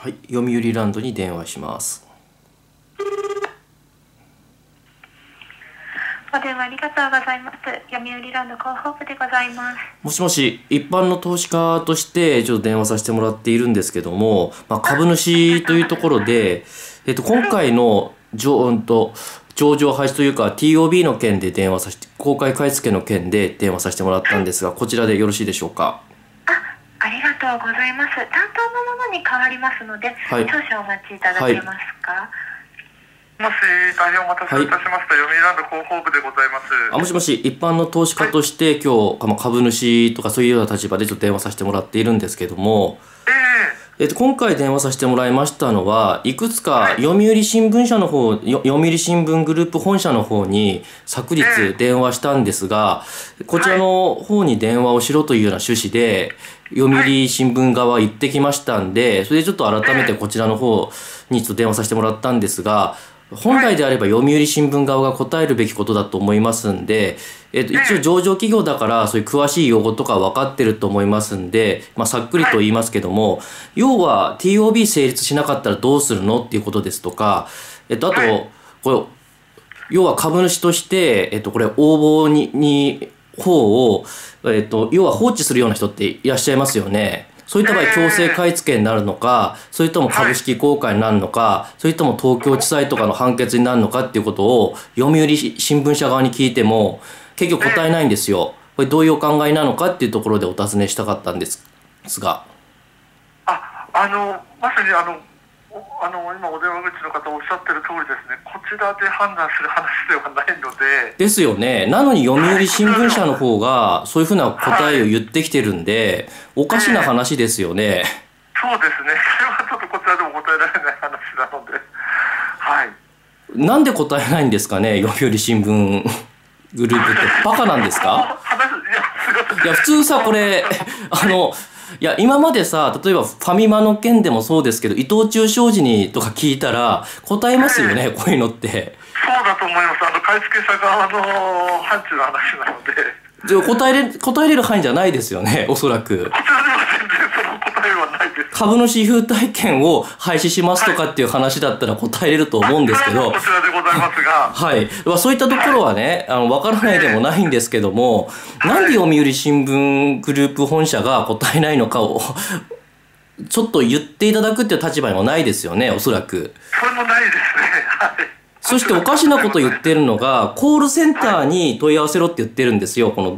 はい、読売ランドに電話します。 お電話ありがとうございます。読売ランド広報部でございます。 もしもし、一般の投資家としてちょっと電話させてもらっているんですけども、株主というところで、今回の上場廃止というか TOB の件で公開買い付けの件で電話させてもらったんですが、こちらでよろしいでしょうか。 ありがとうございます。担当のものに変わりますので、 はい、 少々お待ちいただけますか。 もし、大変お待たせいたしました。読売ランド広報部でございます。 もしもし、一般の投資家として、今日、株主とかそういうような立場でちょっと電話させてもらっているんですけども、今回電話させてもらいましたのは、いくつか読売新聞社の方、読売新聞グループ本社の方に昨日電話したんですが、こちらの方に電話をしろというような趣旨で、読売新聞側行ってきましたんで、それでちょっと改めてこちらの方にちょっと電話させてもらったんですが、本来であれば読売新聞側が答えるべきことだと思いますんで、一応上場企業だからそういう詳しい用語とか分かってると思いますんで、さっくりと言いますけども、要は TOB 成立しなかったらどうするのっていうことですとか、あと、これ、要は株主として、これ応募方を、要は放置するような人っていらっしゃいますよね。そういった場合、強制買い付けになるのか、それとも株式公開になるのか、それとも東京地裁とかの判決になるのかっていうことを、読売新聞社側に聞いても、結局答えないんですよ。これどういうお考えなのかっていうところでお尋ねしたかったんですが。 まさに今お電話口の方おっしゃってる通りですね、こちらで判断する話ではないので。 ですよね。なのに読売新聞社の方がそういうふうな答えを言ってきてるんで、おかしな話ですよね。 そうですね。それはちょっとこちらでも答えられない話なので。はい。 なんで答えないんですかね、読売新聞グループって。バカなんですか？いや、普通さ、これ、いや、今までさ、例えばファミマの件でもそうですけど、伊藤忠商事にとか聞いたら、答えますよね、こういうのって。 そうだと思います。買い付け者側の範疇の話なので。 じゃ答えれる範囲じゃないですよね、おそらく。 こちらでは全然その答えはないです。 株主優待券を廃止しますとかっていう話だったら答えれると思うんですけど。 こちらでございますが。 はい。そういったところはね、わからないでもないんですけども、なんで読売新聞グループ本社が答えないのかを、ちょっと言っていただくっていう立場にもないですよね、おそらく。 それもないですね。はい。 そしておかしなこと言ってるのが、コールセンターに問い合わせろって言ってるんですよ。この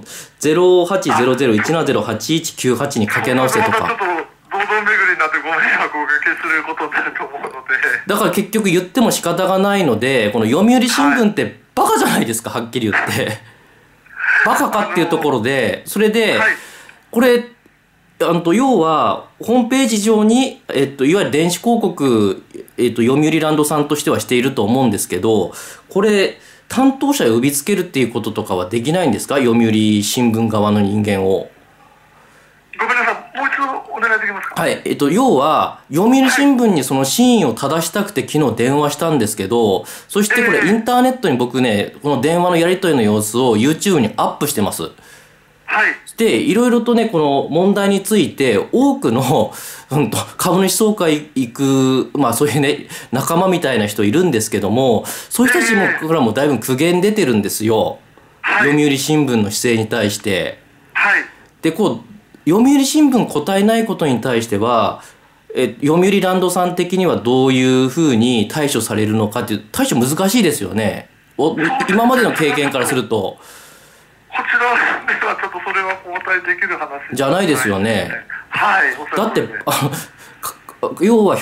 0800-170-8198 にかけ直せとか。 ちょっと堂々巡りになってご迷惑をおかけすることになると思うので。 だから結局言っても仕方がないので、この読売新聞ってバカじゃないですか、はっきり言って。バカかっていうところで、それで、これ、要は、ホームページ上に、いわゆる電子広告、読売ランドさんとしてはしていると思うんですけど、これ、担当者を呼びつけるっていうこととかはできないんですか？読売新聞側の人間を。 ごめんなさい。もう一度お願いできますか？ はい。要は、読売新聞にその真意を正したくて昨日電話したんですけど、そしてこれインターネットに僕ね、この電話のやり取りの様子を YouTube にアップしてます。 はい。 で、いろいろとね、この問題について、多くの、株主総会行く、そういうね、仲間みたいな人いるんですけども、そういう人たちも、からもだいぶ苦言出てるんですよ。読売新聞の姿勢に対して。 はい。 で、読売新聞答えないことに対しては、読売ランドさん的にはどういうふうに対処されるのかっていう、対処難しいですよね。今までの経験からすると。 こちらではちょっとそれはお答えできる話じゃないですよね。 はい。 だって、要は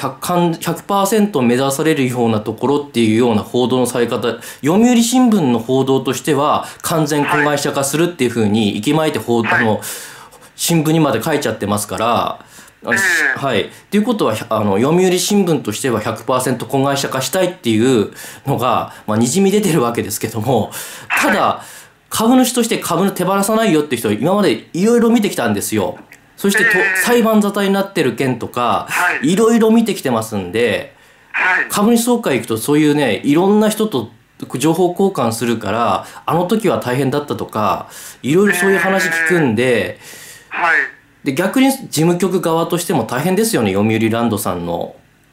100% 目指されるようなところっていうような報道のされ方、読売新聞の報道としては完全子会社化するっていうふうに息巻いて新聞にまで書いちゃってますから、はい。っていうことは、読売新聞としては 100% 子会社化したいっていうのが、にじみ出てるわけですけども、ただ、株主として株手放さないよっていう人は今までいろいろ見てきたんですよ。そして裁判沙汰になってる件とか、いろいろ見てきてますんで、株主総会行くとそういうね、いろんな人と情報交換するから、あの時は大変だったとか、いろいろそういう話聞くんで、で、逆に事務局側としても大変ですよね、読売ランドさんの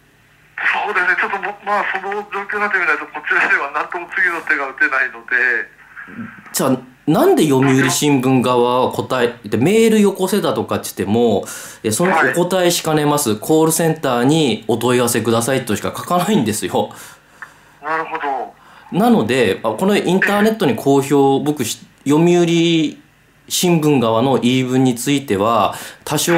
そうですね、ちょっとまあ、その状況になってみないと、こちらでは何とも次の手が打てないので。 じゃあ、なんで読売新聞側は答えて、メールよこせだとかって言っても、そのお答えしかねます、コールセンターにお問い合わせくださいとしか書かないんですよ。 なるほど。 なので、このインターネットに公表、僕、読売新聞側の言い分については、多少、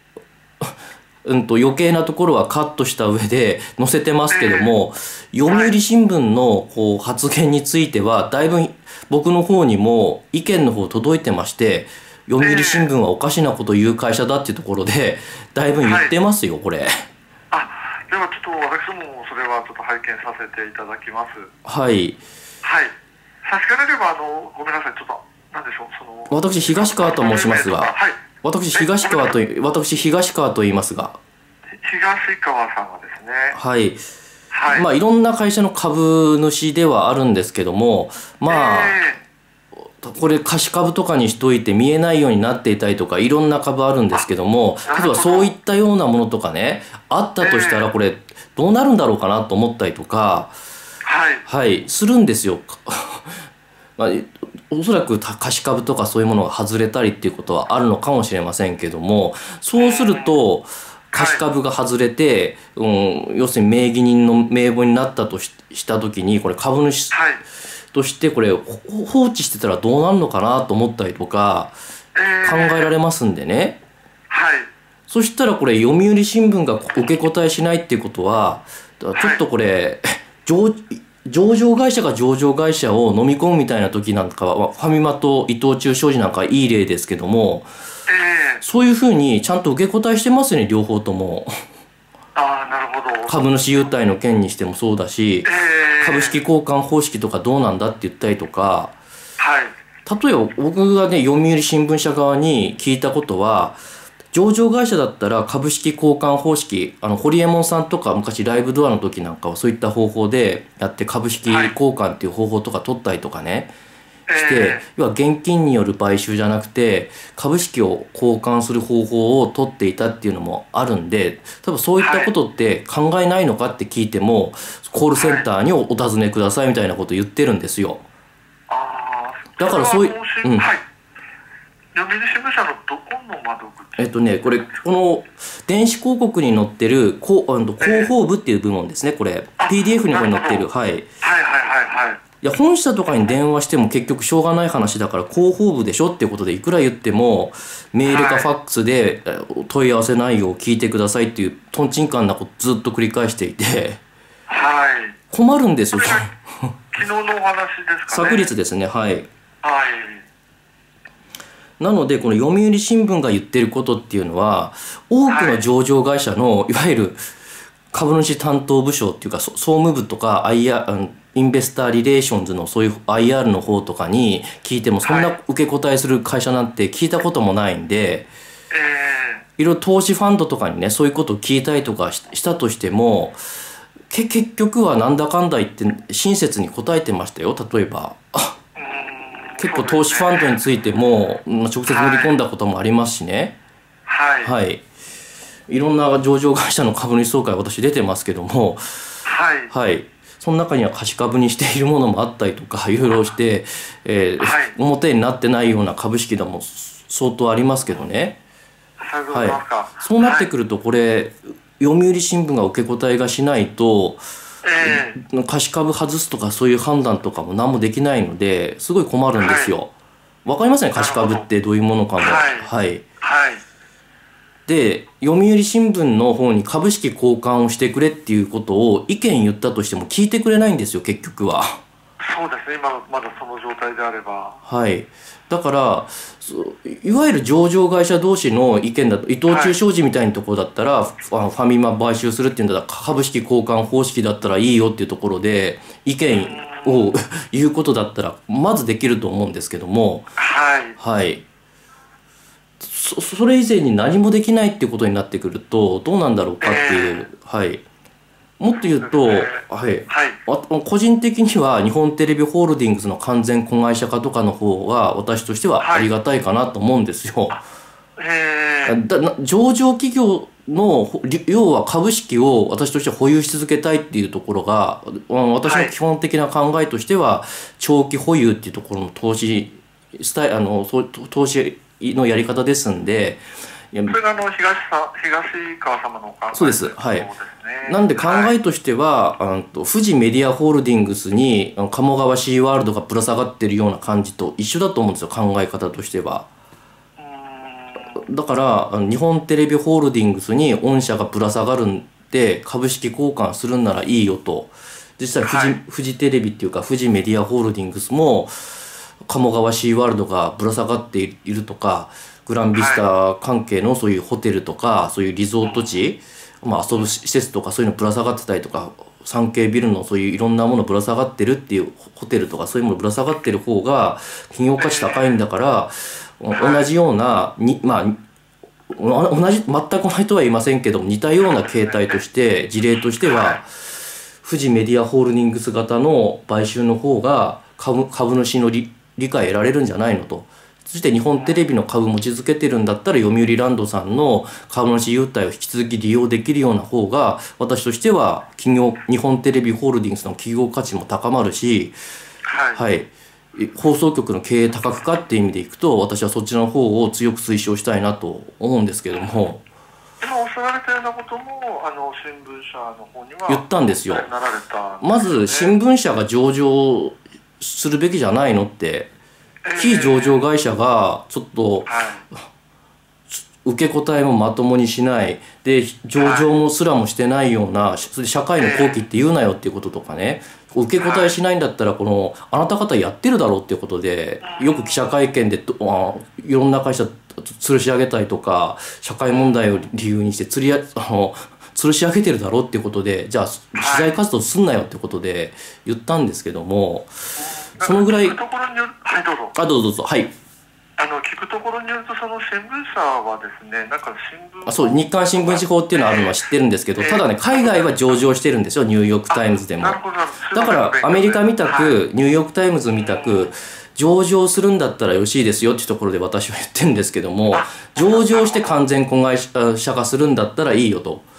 余計なところはカットした上で載せてますけども、読売新聞の発言については、だいぶ僕の方にも意見の方届いてまして、読売新聞はおかしなこと言う会社だっていうところで、だいぶ言ってますよ、これ。 ではちょっと私もそれはちょっと拝見させていただきます。 はい。 はい。差し支えれば、ごめんなさい、ちょっと、なんでしょう、 私、東川と申しますが、私、東川と言いますが。 東川さんはですね。 はい。まあ、いろんな会社の株主ではあるんですけども、まあ、これ貸し株とかにしといて見えないようになっていたりとかいろんな株あるんですけども、例えばそういったようなものとかね、あったとしたらこれどうなるんだろうかなと思ったりとか、するんですよ。まあ、おそらく貸し株とかそういうものが外れたりっていうことはあるのかもしれませんけども、そうすると貸し株が外れて、要するに名義人の名簿になったとした時に、これ株主としてこれ放置してたらどうなるのかなと思ったりとか考えられますんでね。そしたらこれ読売新聞が受け答えしないっていうことは、ちょっとこれ上場会社が上場会社を飲み込むみたいな時なんかは、ファミマと伊藤忠商事なんかいい例ですけども、そういうふうにちゃんと受け答えしてますよね、両方とも。 なるほど。 株主優待の件にしてもそうだし、株式交換方式とかどうなんだって言ったりとか、例えば僕がね、読売新聞社側に聞いたことは、上場会社だったら株式交換方式、ホリエモンさんとか昔ライブドアの時なんかはそういった方法でやって株式交換っていう方法とか取ったりとかね、して、要は現金による買収じゃなくて株式を交換する方法を取っていたっていうのもあるんで、多分そういったことって考えないのかって聞いても、コールセンターにお尋ねくださいみたいなことを言ってるんですよ。だからそういう、 読売新聞社のどこの窓口？ この電子広告に載ってる広報部っていう部門ですね、これ。PDF に載ってる。いや、本社とかに電話しても結局しょうがない話だから広報部でしょっていうことでいくら言っても、メールかファックスで問い合わせ内容を聞いてくださいっていうとんちんかんなことずっと繰り返していて、困るんですよ。 昨日のお話ですかね。 昨日ですね。なのでこの読売新聞が言ってることっていうのは、多くの上場会社のいわゆる株主担当部署っていうか総務部とかインベスターリレーションズのそういう IR の方とかに聞いても、そんな受け答えする会社なんて聞いたこともないんで、いろいろ投資ファンドとかにね、そういうことを聞いたりとかしたとしても、結局はなんだかんだ言って親切に答えてましたよ。例えば結構投資ファンドについても直接乗り込んだこともありますしね。いろんな上場会社の株主総会私出てますけども、その中には貸し株にしているものもあったりとかいろいろして、表になってないような株式でも相当ありますけどね。そうなってくるとこれ読売新聞が受け答えがしないと、貸し株外すとかそういう判断とかも何もできないので、すごい困るんですよ。わかりますね、貸し株ってどういうものかも。で、読売新聞の方に株式交換をしてくれっていうことを意見言ったとしても聞いてくれないんですよ、結局は。 そうですね、今まだその状態であれば。 だからいわゆる上場会社同士の意見だと、伊藤忠商事みたいなところだったら、ファミマ買収するっていうんだったら株式交換方式だったらいいよっていうところで意見を言うことだったらまずできると思うんですけども、それ以前に何もできないっていうことになってくるとどうなんだろうかっていう。もっと言うと、個人的には日本テレビホールディングスの完全子会社化とかの方が私としてはありがたいかなと思うんですよ。上場企業の要は株式を私としては保有し続けたいっていうところが、私の基本的な考えとしては長期保有っていうところの投資投資のやり方ですんで。 それが東川様のお考えそうです。はい。 そうですね。 なんで考えとしては、富士メディアホールディングスに鴨川シーワールドがぶら下がってるような感じと一緒だと思うんですよ、考え方としては。だから日本テレビホールディングスに御社がぶら下がるんで株式交換するんならいいよと。実際フジテレビっていうか富士メディアホールディングスも鴨川シーワールドがぶら下がっているとか、グランビスタ関係のそういうホテルとかそういうリゾート地、遊ぶ施設とかそういうのぶら下がってたりとか、産経ビルのそういういろんなものぶら下がってるっていうホテルとかそういうものぶら下がってる方が企業価値高いんだから、同じような同じ全く同じとは言いませんけども、似たような形態として事例としては富士メディアホールディングス型の買収の方が株主の理解得られるんじゃないのと。そして日本テレビの株持ち続けてるんだったら読売ランドさんの株主優待を引き続き利用できるような方が私としては日本テレビホールディングスの企業価値も高まるし、はい、放送局の経営多角化っていう意味でいくと私はそっちの方を強く推奨したいなと思うんですけども。 今おっしゃられたようなことも新聞社の方には言ったんですよ。 なられたんですね。 まず新聞社が上場するべきじゃないのって。非上場会社がちょっと受け答えもまともにしないで上場もすらもしてないような、それで社会の好機って言うなよっていうこととかね、受け答えしないんだったらあなた方やってるだろうっていうことでよく記者会見でいろんな会社吊るし上げたりとか社会問題を理由にして吊るし上げてるだろうっていうことで、じゃあ取材活動すんなよってことで言ったんですけども。そのぐらい。 聞くところによる、はい、どうぞ。 どうぞどうぞ。はい。 聞くところによると、その新聞社はですね、なんか新聞。 そう、日刊新聞紙法っていうのはあるのは知ってるんですけど、ただね、海外は上場してるんですよ、ニューヨークタイムズでも。だからアメリカみたく、ニューヨークタイムズみたく上場するんだったらよろしいですよっていうところで私は言ってるんですけども、上場して完全子会社化するんだったらいいよと。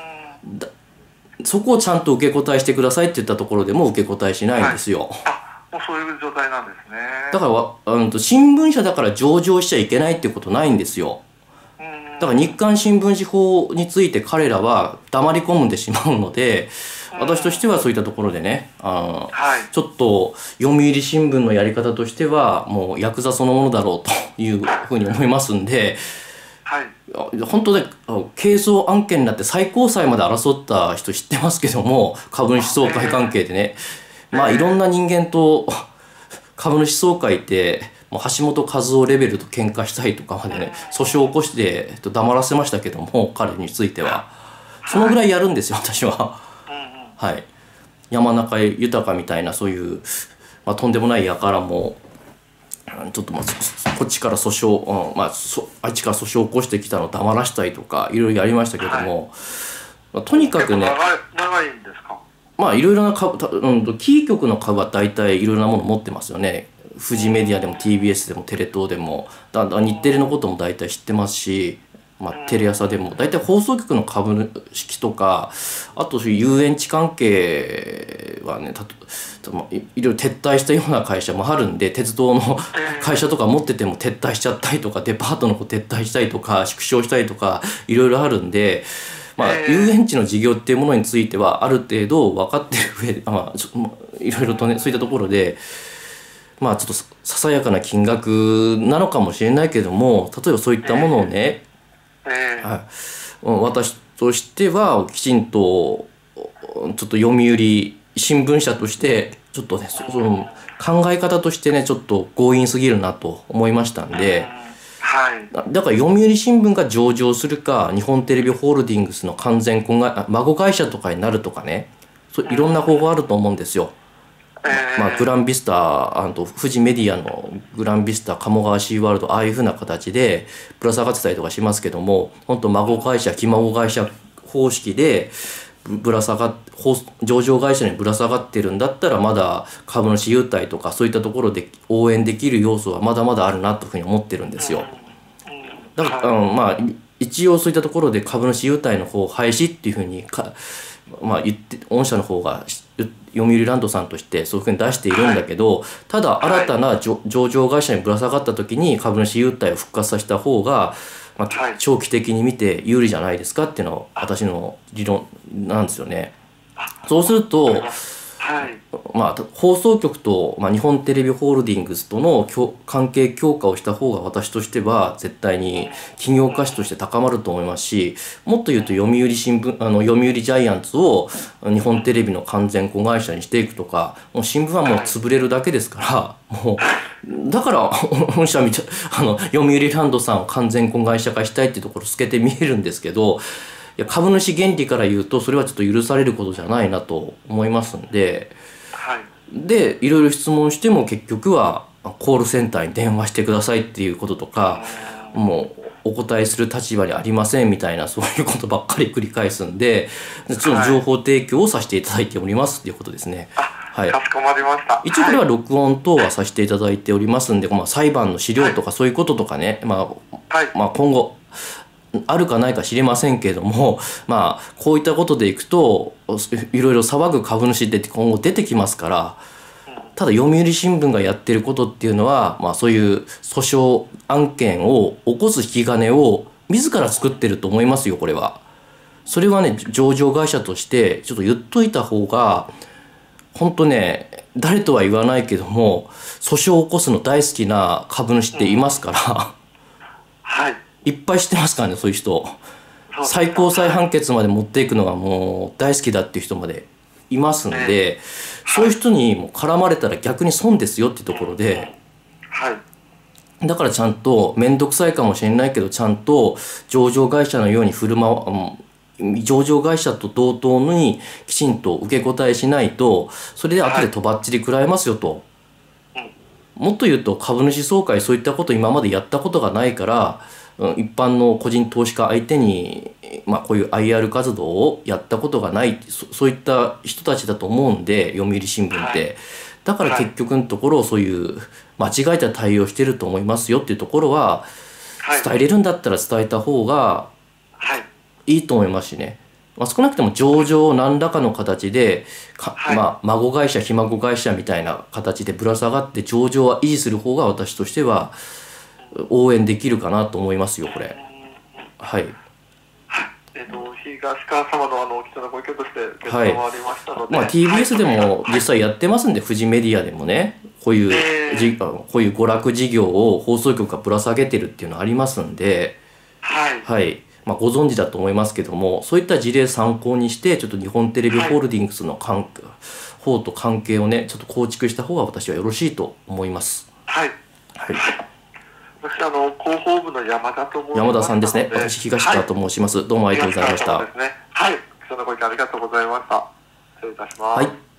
そこをちゃんと受け答えしてくださいって言ったところでも受け答えしないんですよ。 もうそういう状態なんですね。 だから新聞社だから上場しちゃいけないってことないんですよ。だから日刊新聞紙法について彼らは黙り込んでしまうので、私としてはそういったところでね、ちょっと読売新聞のやり方としてはもうヤクザそのものだろうというふうに思いますんで、本当ね、係争案件になって最高裁まで争った人知ってますけども、株主総会関係でね。いろんな人間と株主総会ってもう橋本和夫レベルと喧嘩したりとかまでね訴訟を起こして黙らせましたけども、彼についてはそのぐらいやるんですよ私は。はい、山中豊みたいなそういう、とんでもない輩もちょっとこっちから訴訟、あっちから訴訟を起こしてきたのを黙らしたりとかいろいろやりましたけども、とにかくね。 長いんですか。 いろいろな株、キー局の株は大体いろいろなもの持ってますよね。富士メディアでも TBS でもテレ東でも、日テレのことも大体知ってますし、テレ朝でも大体放送局の株式とか、あと遊園地関係はね、いろいろ撤退したような会社もあるんで、鉄道の会社とか持ってても撤退しちゃったりとか、デパートの方撤退したりとか縮小したりとかいろいろあるんで。遊園地の事業っていうものについてはある程度分かってる上で、いろいろとねそういったところでちょっとささやかな金額なのかもしれないけども、例えばそういったものをね、私としてはきちんとちょっと読売新聞社としてちょっとねその考え方としてねちょっと強引すぎるなと思いましたんで。だから読売新聞が上場するか日本テレビホールディングスの完全孫会社とかになるとかね、いろんな方法あると思うんですよ。グランビスタ富士メディアのグランビスタ鴨川シーワールドああいうふうな形でぶら下がってたりとかしますけども、本当孫会社ひ孫会社方式で上場会社にぶら下がってるんだったらまだ株主優待とかそういったところで応援できる要素はまだまだあるなというふうに思ってるんですよ。だから一応そういったところで株主優待の方廃止っていうふうに言って御社の方が読売ランドさんとしてそういうふうに出しているんだけど、ただ新たな上場会社にぶら下がった時に株主優待を復活させた方が、長期的に見て有利じゃないですかっていうのは私の理論なんですよね。そうすると、放送局と、日本テレビホールディングスとの関係強化をした方が私としては絶対に企業価値として高まると思いますし、もっと言うと読売新聞読売ジャイアンツを日本テレビの完全子会社にしていくとか、もう新聞はもう潰れるだけですから、もうだから本社みたい読売ランドさんを完全子会社化したいっていうところ透けて見えるんですけど、株主原理から言うとそれはちょっと許されることじゃないなと思いますんで、でいろいろ質問しても結局はコールセンターに電話してくださいっていうこととか、もうお答えする立場にありませんみたいな、そういうことばっかり繰り返すんで、ちょっと情報提供をさせていただいておりますっていうことですね。 かしこまりました。 一応これは録音等はさせていただいておりますんで、裁判の資料とかそういうこととかね、今後あるかないか知りませんけれども、こういったことでいくといろいろ騒ぐ株主って今後出てきますから、ただ読売新聞がやってることっていうのは、そういう訴訟案件を起こす引き金を自ら作ってると思いますよ、これは。それはね、上場会社としてちょっと言っといた方が、本当ね、誰とは言わないけども訴訟を起こすの大好きな株主っていますから、いっぱい知ってますからね、そういう人。最高裁判決まで持っていくのがもう大好きだっていう人までいますんで、そういう人にも絡まれたら逆に損ですよっていうところで、だからちゃんと面倒くさいかもしれないけど、ちゃんと上場会社のように上場会社と同等にきちんと受け答えしないと、それで後でとばっちり食らえますよと。もっと言うと株主総会そういったこと今までやったことがないから、一般の個人投資家相手に、こういう IR 活動をやったことがない、そういった人たちだと思うんで、読売新聞って。だから結局のところそういう間違えた対応してると思いますよっていうところは、伝えれるんだったら伝えた方がいいと思いますしね。少なくとも上場を何らかの形で孫会社ひ孫会社みたいな形でぶら下がって上場は維持する方が私としては応援できるかなと思いますよ、これ。 東川様の貴重なご意見として結論もありましたので、 TBS でも実際やってますんで、フジメディアでもね、こういう娯楽事業を放送局がぶら下げてるっていうのありますんで、ご存知だと思いますけども、そういった事例参考にしてちょっと日本テレビホールディングスの方と関係をね、ちょっと構築した方が私はよろしいと思います。 私広報部の山田と申します。 山田さんですね。私東川と申します。どうもありがとうございました。 貴重なご意見ありがとうございました。失礼いたします。